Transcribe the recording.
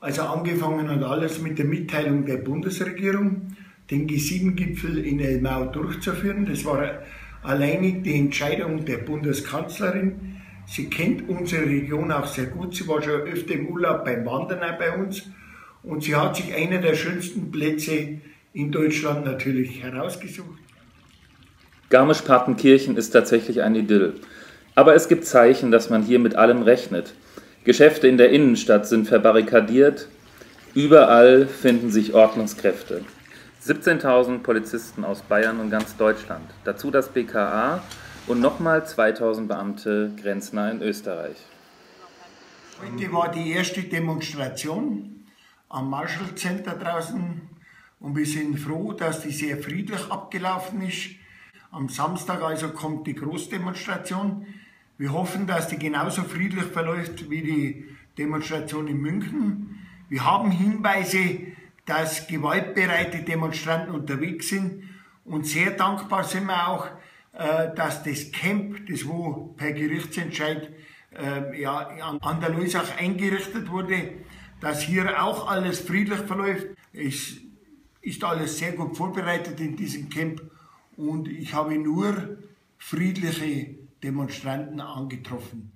Also angefangen hat alles mit der Mitteilung der Bundesregierung, den G7-Gipfel in Elmau durchzuführen. Das war alleinig die Entscheidung der Bundeskanzlerin. Sie kennt unsere Region auch sehr gut. Sie war schon öfter im Urlaub beim Wandern auch bei uns. Und sie hat sich einen der schönsten Plätze in Deutschland natürlich herausgesucht. Garmisch-Partenkirchen ist tatsächlich ein Idyll. Aber es gibt Zeichen, dass man hier mit allem rechnet. Geschäfte in der Innenstadt sind verbarrikadiert. Überall finden sich Ordnungskräfte. 17.000 Polizisten aus Bayern und ganz Deutschland. Dazu das BKA und nochmal 2.000 Beamte grenznah in Österreich. Heute war die erste Demonstration am Marshall Center draußen und wir sind froh, dass die sehr friedlich abgelaufen ist. Am Samstag also kommt die Großdemonstration. Wir hoffen, dass die genauso friedlich verläuft wie die Demonstration in München. Wir haben Hinweise, dass gewaltbereite Demonstranten unterwegs sind und sehr dankbar sind wir auch, dass das Camp, das wo per Gerichtsentscheid an der Loisach eingerichtet wurde, dass hier auch alles friedlich verläuft. Es ist alles sehr gut vorbereitet in diesem Camp und ich habe nur friedliche Demonstranten angetroffen.